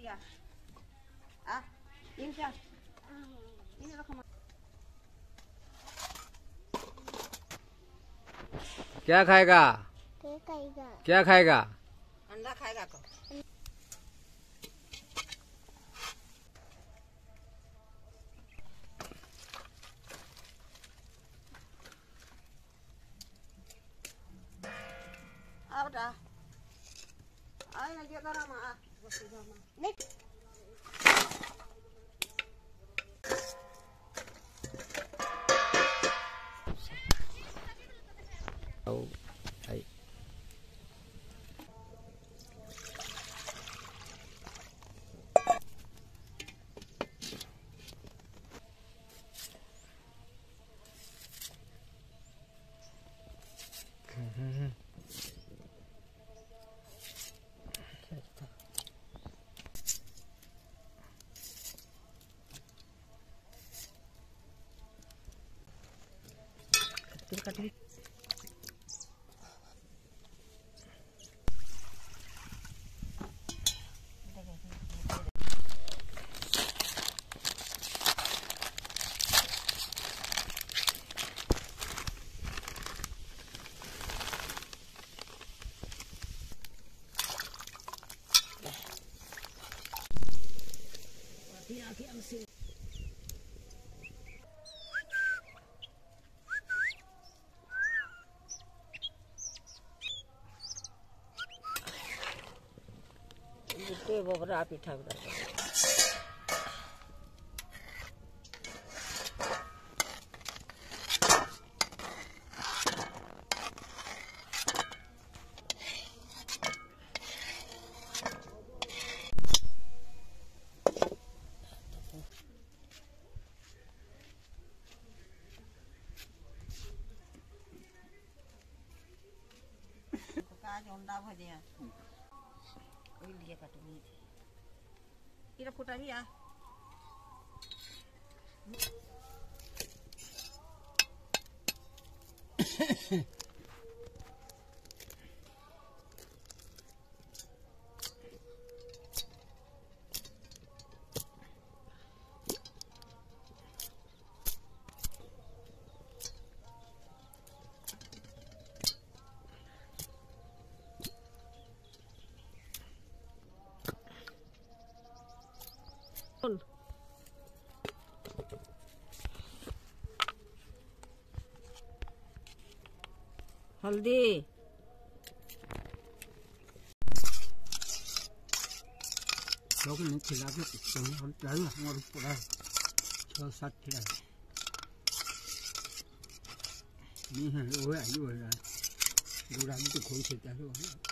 दिया आ इन क्या इन रखो। क्या खाएगा? क्या खाएगा? अंडा खाएगा को आ बेटा आ ना जे गरम आ नहीं आई कटी itu beberapa pitha berapa आज अंडा भजिया कोई लिए काटूंगी इरा फुटा भी आ हल्दी लोग नहीं खिला के हम चाहिए हमारे पूरा 6-7 खिला नहीं है वो है जो है बुरा भी तो खोल से चाहिए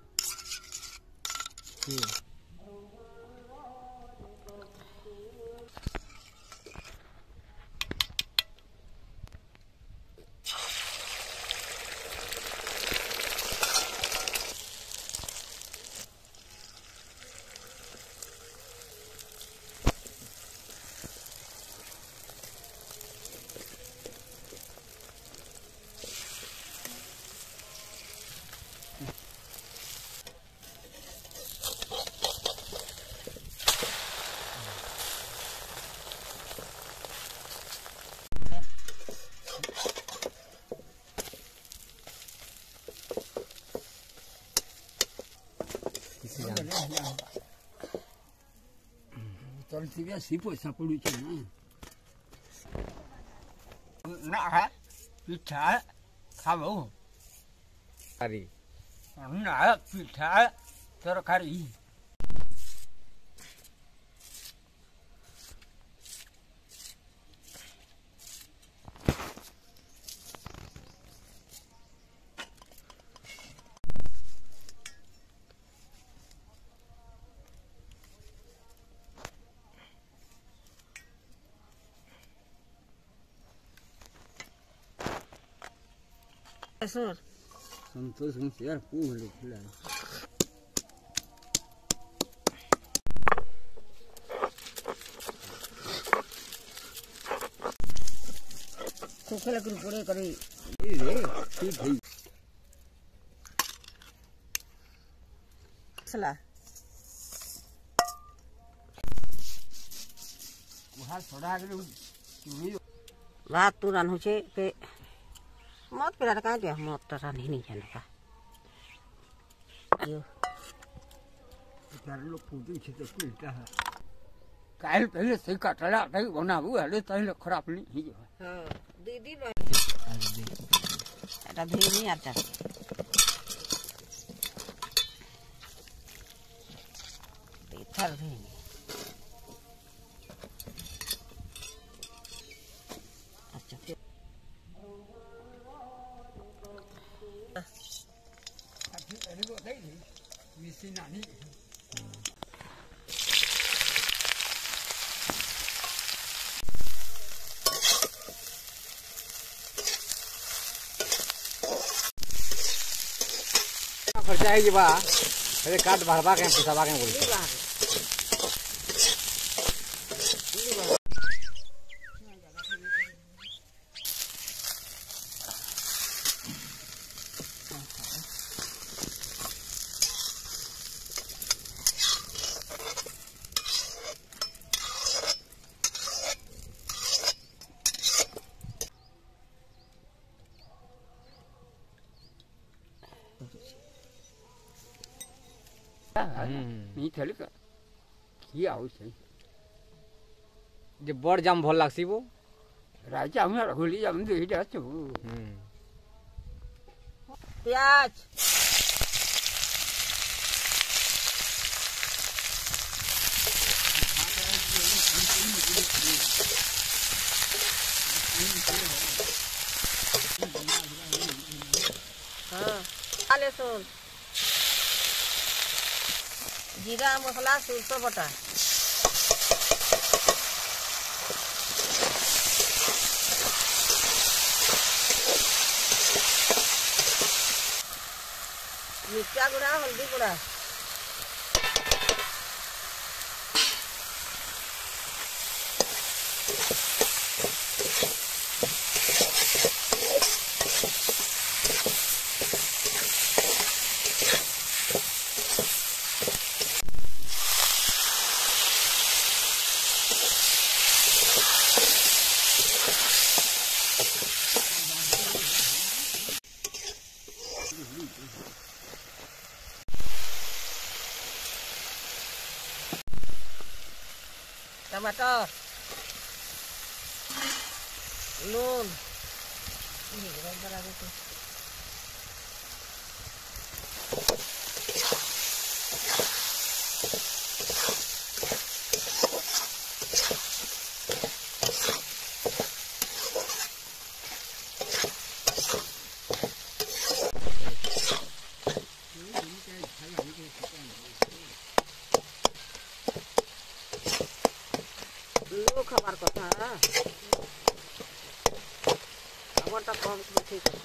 चलती है सिपो सपड़ू चलना ना है पिठा खाओ अरे ना पिठा तरकारी सर संतोष यार पूछ लो खोखला कुरकुरे करे ये ठीक है सला भात तू रान हो छे पे मत पेरा का जे मत त रान ही नहीं है का यो चार लोग पूरी छे तो पिलता है काल पहले से कटला कई बनाबू हले तले खराब नहीं ही हां दीदी এটা ধেনি আটা পিঠার ধেনি আচ্ছা खर्चा है कि बा अरे काट भरवा के पिसावा के बोल नहीं थले का किया हो से जे बड़ जाम भल लागसी वो राजा हम होली जाम दे जा छु प्याज हाँ आले सुन जीरा मसला सरसों बटा मिर्चा गुड़ा हल्दी गुड़ा टमाटर नून खबर कथा खबर तो कम ठीक है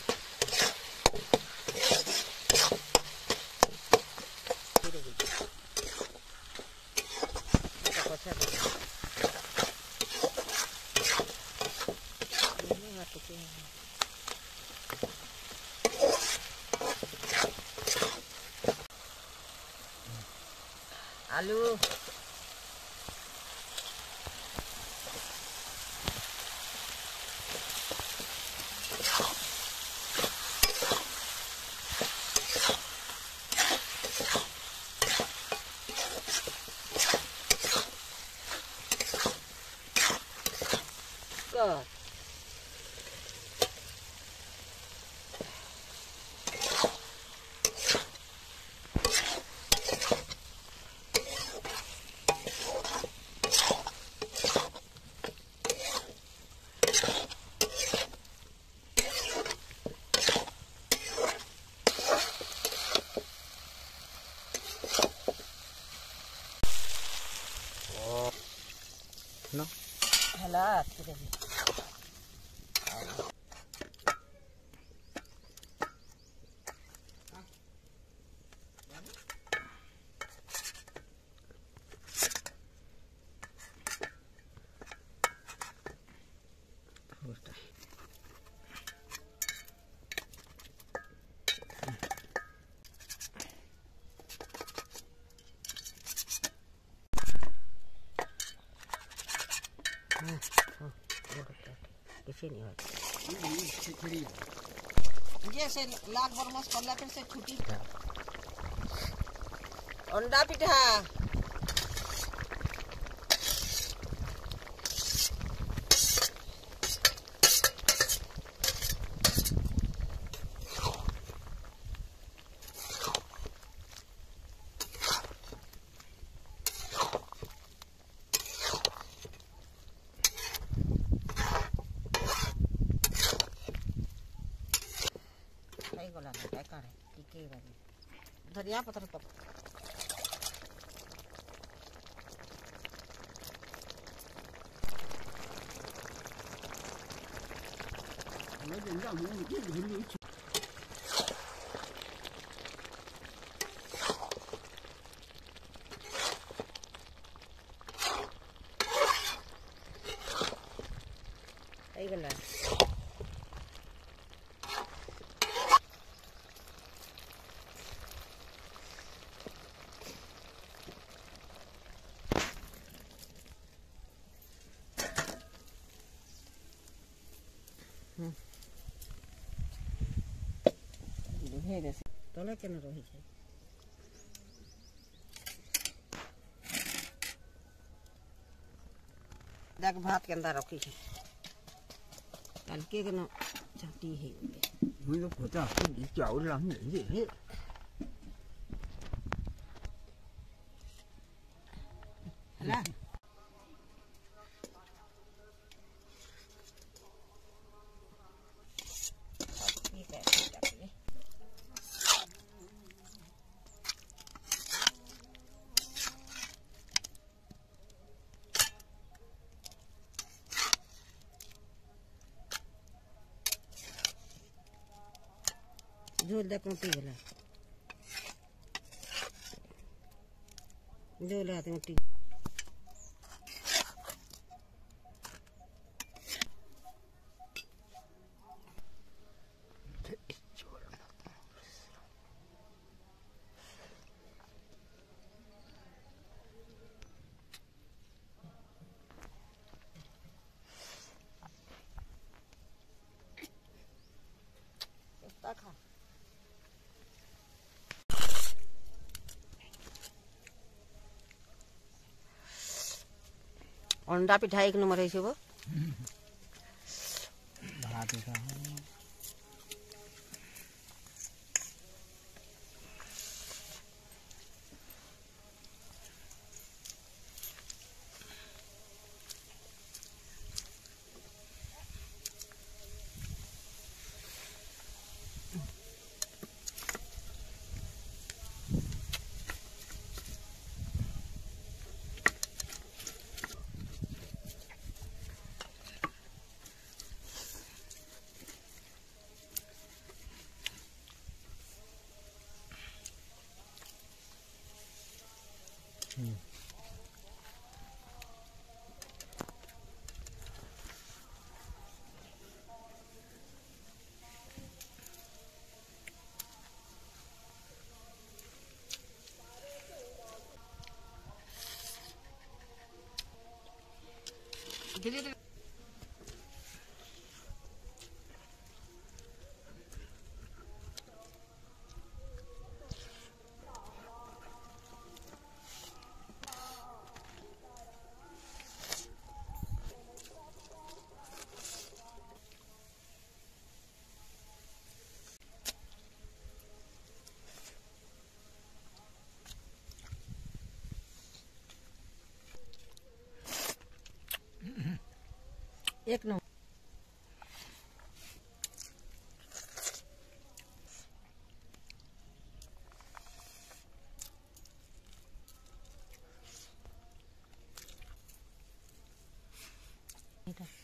आलू Good. No. Hello. किसी नहीं होता खिचड़ी जैसे लाख बरमस पड़ला फिर से छुट्टी अंडा पिठा गला क्या करे टिके वाली धनिया पत्ता पक मैं जंगा मुंह की भूली गला तले केने रही छै देख भात के अंदर रखी छै हल्के के ना चाटी है मुझे पता है चावल लाने ये ला झोल दे कोटी गला झोल आते मोटी खा अंडा पिठा एक नंबर है वो भात का एक नंबर बेटा